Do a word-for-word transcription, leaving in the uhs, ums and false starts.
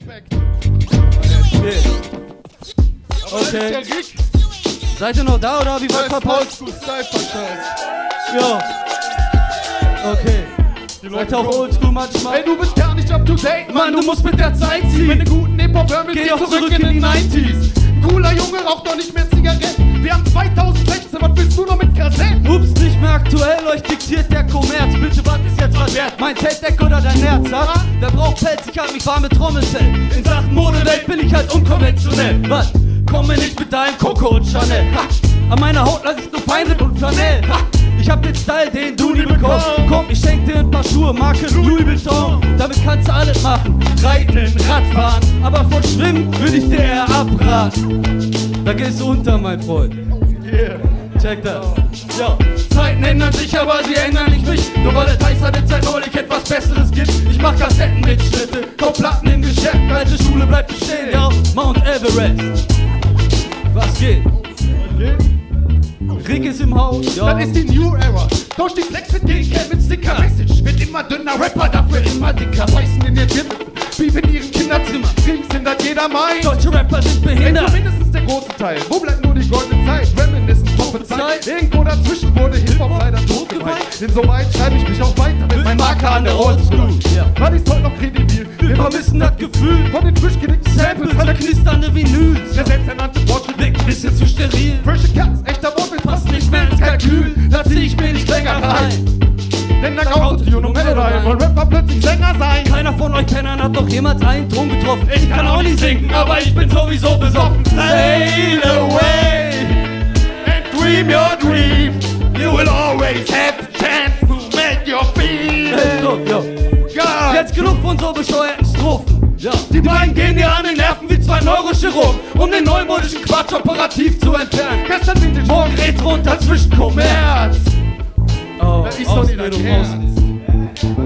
Respekt. Okay. Okay. Seid ihr noch da oder wie weit verpasst? Ja. Okay. Seid ihr auch oldschool manchmal? Ey, du bist gar nicht up to date, Mann, du musst mit der Zeit ziehen. Wenn du guten Hip-Hop hören willst, geh auch zurück in die neunziger. Cooler Junge, raucht doch nicht mehr Zigaretten. Wir haben zweitausendsechzehn, was willst du noch mit Kassetten? Ups, nicht mehr aktuell, euch diktiert der Kommerz. Bitte, was ist jetzt was wert? Mein Tape-Deck oder dein Herz, ha? Wer braucht Pelz? Ich hab mich warm mit Trommelfell. In Sachen Modewelt bin ich halt unkonventionell. Was? Komm mir nicht mit deinem Coco und Chanel. Ha! An meiner Haut lass ich nur Feinripp und Flanell. Ha! Ich hab den Style, den du nie bekommst. Komm, ich schenk dir ein paar Schuhe, Marke Louis Vuitton. Damit kannst du alles machen, reiten, Radfahren. Aber von Schwimmen würde ich dir eher abraten. Da gehst du unter, mein Freund. Yeah. Check das. Ja. Zeiten ändern sich, aber sie ändern nicht mich. Nur weil es heißt, dass es seit neulich etwas Besseres gibt. Ich mach Kassettenmitschnitte, kauf Platten im Geschäft. Alte Schule bleibt bestehen, ja. Mount Everest. Was geht? Okay. Rick ist im Haus, ja. Das ist die New Era. Tausch die Flex mit gegen Kevin Sticker. Message wird immer dünner, Rapper dafür immer dicker. Beißen in ihr Tipp, Beef in ihrem Kinderzimmer. Kriegs hindert jeder Mai. Deutsche Rapper sind behindert. Ey, mindestens der große Teil. Wo bleibt nur die goldene Zeit? Reminiscen, Prophezeit. Irgendwo dazwischen wurde Hip-Hop leider totgeweiht. Denn soweit schreibe ich mich auch weiter mit meinem Marker an der Oldschool. Ja. Was ist heute noch kredibil? Wir vermissen das Gefühl von den frisch gedickten Samples, von der knisternde Vinyls. Der selbsternannte Fortschritt wirkt ein bisschen zu steril. Frische Cats, echter Wortwitz, passt nicht mehr ins Kalkül. Da zieh ich mir nicht länger rein. Denn da Autotune und Melodie wollen Rapper plötzlich Sänger sein. Keiner von euch Kennern hat doch jemals einen Ton getroffen. Ich kann auch nicht singen, aber ich bin sowieso besoffen. Sail away and dream your dream. You will always have a chance to make your feelings. Ja. Jetzt genug von so bescheuerten Strophen. Ja. Die beiden gehen dir an den Nerven wie zwei Neurochirurgen, um den neumodischen Quatsch operativ zu entfernen. Gestern Vintage, morgen Retro und dazwischen Kommerz. Oh, das ist doch nicht dein Herz.